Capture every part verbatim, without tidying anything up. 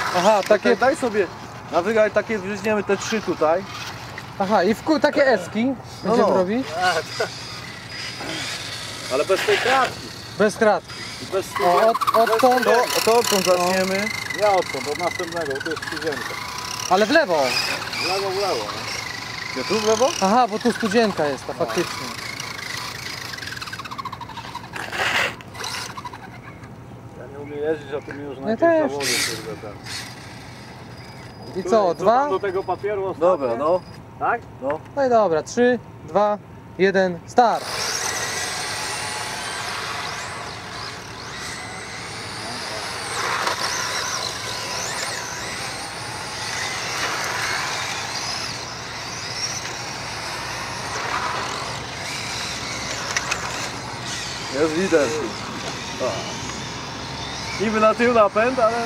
Aha, takie... Daj sobie, nawygaj takie, wrzucimy te trzy tutaj. Aha, i w kół takie eski będziemy no. robić? Ale bez tej kratki. Bez kratki. Bez O, od, odtąd... To, to odtąd zaczniemy. Ja odtąd, od następnego, bo to jest studzienka. Ale w lewo. W lewo, w lewo. Nie tu w lewo? Aha, bo tu studzienka jest, to faktycznie. Ja nie umiem jeździć, a ty mi już na Ja jakieś też. zawody, kurde, ten. I co, dwa? tam do tego papieru ostatnio? Dobra, no. Tak? no. No i dobra, trzy, dwa, jeden, start. Jest lider. Niby na tył napęd, ale...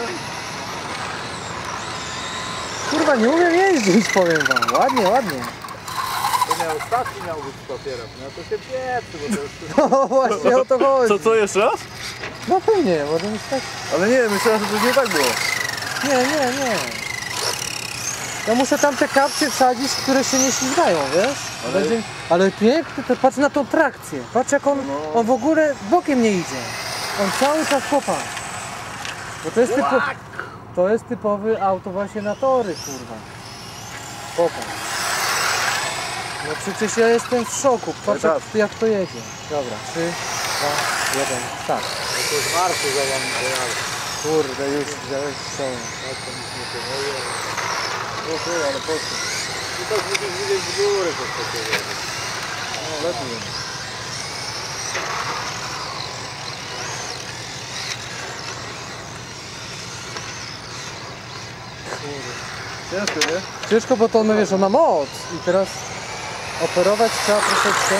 Kurwa, nie umiem jeździć, powiem wam. Ładnie, ładnie. To miał ostatni miał być z papierem. No to się pieprzy, bo to już... No właśnie o to chodzi. Co, co jeszcze raz? No pewnie, może być tak. Ale nie, myślałem, że to nie tak było. Nie, nie, nie. Ja muszę tam te kapcie wsadzić, które się nie ślizgają, wiesz? Ale- Będzie... Ale piękny, to patrz na tą trakcję. Patrz jak on, No. on w ogóle bokiem nie idzie. On cały czas popatrz. Bo to jest, typo... to jest typowy auto właśnie na tory, kurwa. Popatrz. No przecież ja jestem w szoku. Patrz jak, jak to jedzie. Dobra, trzy, dwa, jeden, start. No to z marszu za wami pojadę. Kurde, już wziąłeś strzałę. Tak to nic nie pomogło. No ty, ale po co? I tak musisz widzieć z góry coś takiego. No lepiej. Ciężko, nie? Ciężko, bo to on, wiesz, on ma moc i teraz operować trzeba troszeczkę.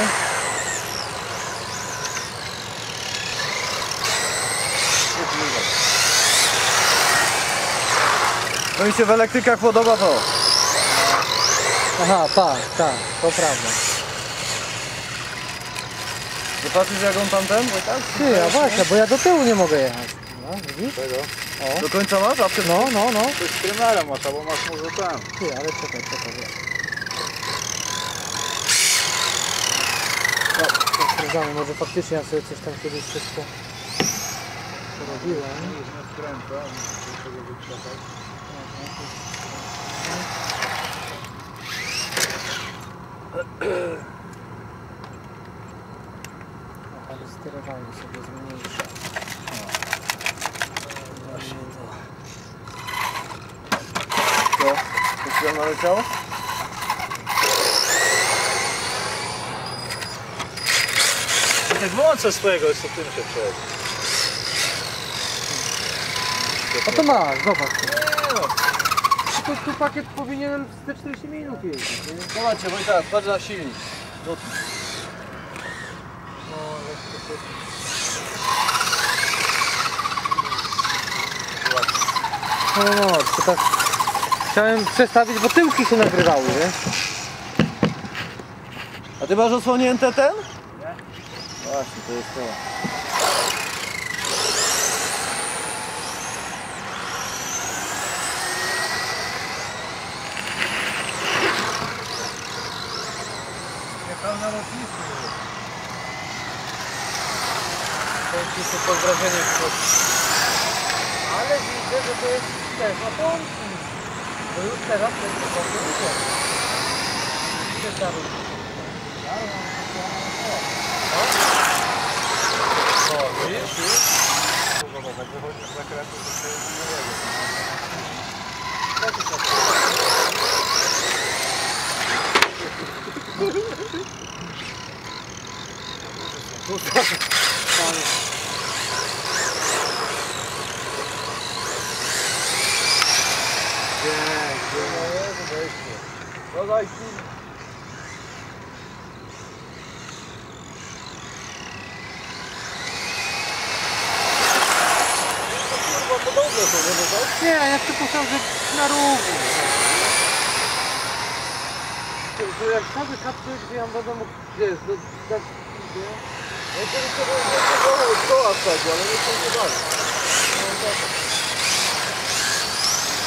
No mi się w elektrykach podoba to. Aha, tak, tak, to prawda. Nie patrzysz jak on tam ten? Bo tak? Ty, a właśnie, bo ja do tyłu nie mogę jechać. No, widzisz? Tego? Do końca masz? A przed... No, no, no. To z trymerem masz, albo masz może ten. Ty, ale czekaj, czekaj, wiesz. No, to sprawdzamy, może faktycznie ja sobie coś tam kiedyś wszystko porobiłem. Już nie wkręca, muszę tego wykrzepać. Ale sterowanie sobie zmniejszę. Co? To się tam naleciało? Tak wyłączę swojego, jeszcze tym się przechodzi. A to masz, zobacz. Tu, tu pakiet powinien te czterdzieści minut jeździć, nie? Zobaczcie, Wojtek, patrz na silnik. No, No, no, no, to tak chciałem przestawić, bo tyłki się nagrywały, wiesz? a ty masz odsłonięte ten? Nie. Właśnie, to jest to. Jechał na lotnisku. To jest jeszcze pod wrażeniem. Ale widzę, że to jest też na pomki. To już teraz to jest po prostu. Gdzie ta różnica? O, widzisz? Kurwa, tak wychodzisz z zakrętu, to się nie jedzie. No daj silnik. Kurwa, podobne to, nie? Bo tak? Nie, ja chcę pokazać na równi. To jak cały kapsuł, gdzie ja będę mógł, gdzie jest, do, tak, gdzie? No to już sobie nie koła wsadzi, ale nie to nie dalej. No, tak.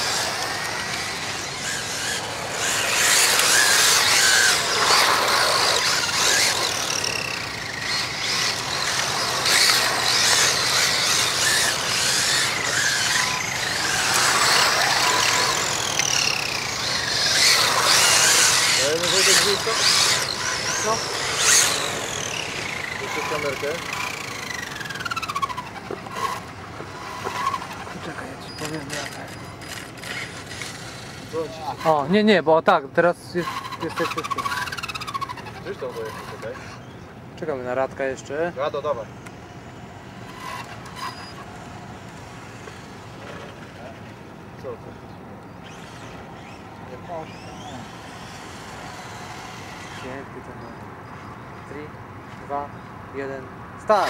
No. Jeszcze kamerkę. Czekaj, ja ci powiem jak. Co ci O, nie, nie, bo tak, teraz jest, jesteśmy w tym. Gdzieś tam dojechać, czekaj. Czekamy na Radka jeszcze. Rado, dawaj. Co to? Piękny ten moment. trzy, dwa, jeden, start!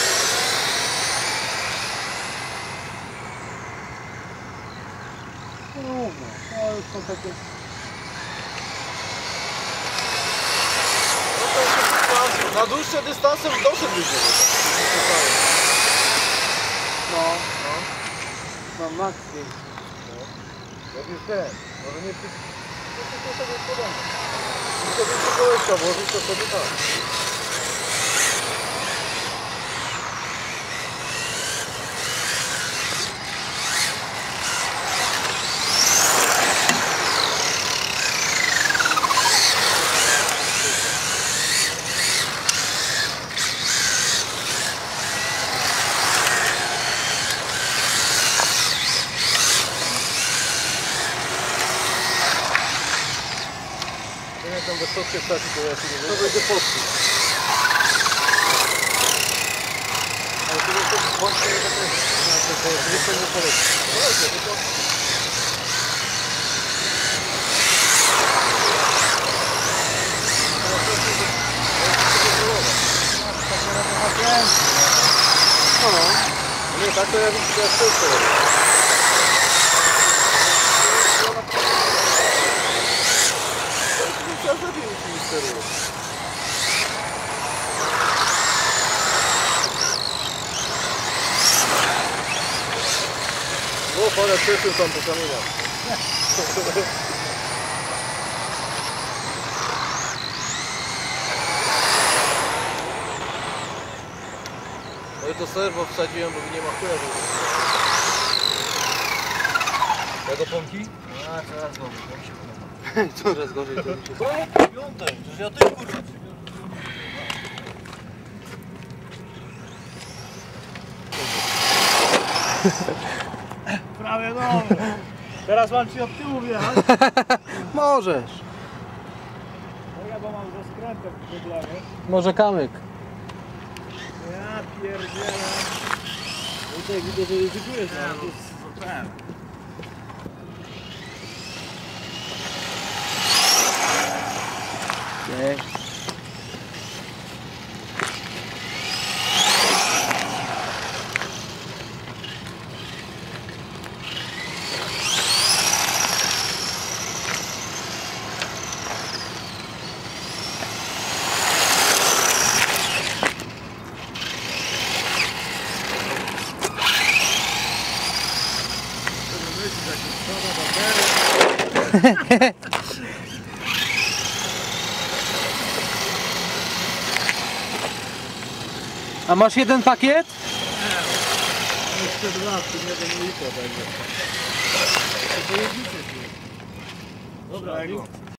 No, to już są takie... Na dłuższe dystanse doszedłbyś do tego. No, no. Mam max pięć. Robisz ten. Może nie przy... To sobie podamy. Tylko więcej kołeczka włożyć, to sobie tak. Jak tam wysokie stać, to ja się nie wiem. To będzie podpis. Ale to jest to włącznie nie zakręci. To jest zwykle nie poleci. No dobrze, to to... No, nie, tak to ja widzę, że ja wszystko robię. Ja zabiję ci misterię. O, pana przeszył tam po kamieniach. No i to serwo wsadziłem, bo nie ma chuja. Ja do pomki? A, coraz gorzej, jak się podoba. Coraz gorzej to mi się... Piątek, przecież ja też kurwa. Prawie dobre. Teraz mam ci od tyłu wjechać. Możesz. No ja bo mam ze skrętem problemy. Może kamyk. Ja pierdzielę. No to jak widzę, że ryzykujesz, no to zacząłem. Nie. A masz jeden pakiet? Jeszcze dwa, tu nie wiem litra będzie. To pojedziecie tu. Dobra,